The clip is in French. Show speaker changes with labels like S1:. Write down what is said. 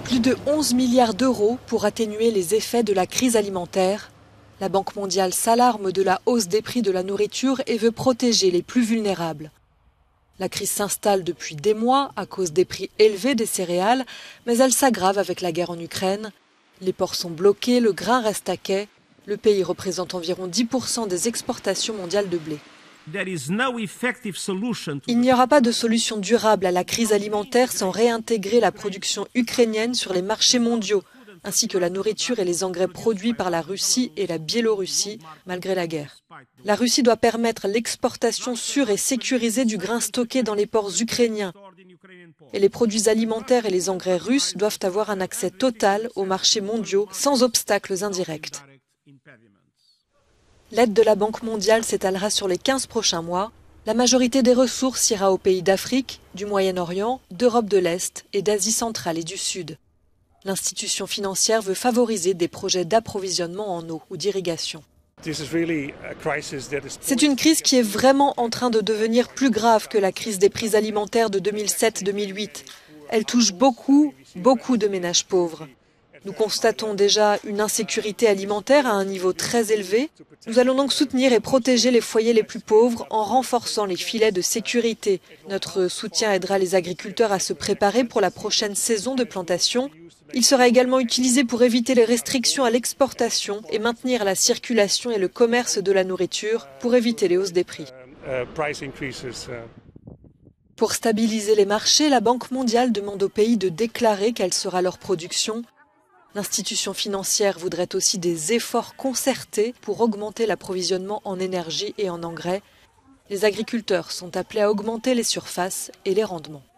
S1: Plus de 11 milliards d'euros pour atténuer les effets de la crise alimentaire. La Banque mondiale s'alarme de la hausse des prix de la nourriture et veut protéger les plus vulnérables. La crise s'installe depuis des mois à cause des prix élevés des céréales, mais elle s'aggrave avec la guerre en Ukraine. Les ports sont bloqués, le grain reste à quai. Le pays représente environ 10% des exportations mondiales de blé. Il n'y aura pas de solution durable à la crise alimentaire sans réintégrer la production ukrainienne sur les marchés mondiaux, ainsi que la nourriture et les engrais produits par la Russie et la Biélorussie, malgré la guerre. La Russie doit permettre l'exportation sûre et sécurisée du grain stocké dans les ports ukrainiens. Et les produits alimentaires et les engrais russes doivent avoir un accès total aux marchés mondiaux sans obstacles indirects. L'aide de la Banque mondiale s'étalera sur les 15 prochains mois. La majorité des ressources ira aux pays d'Afrique, du Moyen-Orient, d'Europe de l'Est et d'Asie centrale et du Sud. L'institution financière veut favoriser des projets d'approvisionnement en eau ou d'irrigation. C'est une crise qui est vraiment en train de devenir plus grave que la crise des prix alimentaires de 2007-2008. Elle touche beaucoup de ménages pauvres. Nous constatons déjà une insécurité alimentaire à un niveau très élevé. Nous allons donc soutenir et protéger les foyers les plus pauvres en renforçant les filets de sécurité. Notre soutien aidera les agriculteurs à se préparer pour la prochaine saison de plantation. Il sera également utilisé pour éviter les restrictions à l'exportation et maintenir la circulation et le commerce de la nourriture pour éviter les hausses des prix. Pour stabiliser les marchés, la Banque mondiale demande aux pays de déclarer quelle sera leur production. L'institution financière voudrait aussi des efforts concertés pour augmenter l'approvisionnement en énergie et en engrais. Les agriculteurs sont appelés à augmenter les surfaces et les rendements.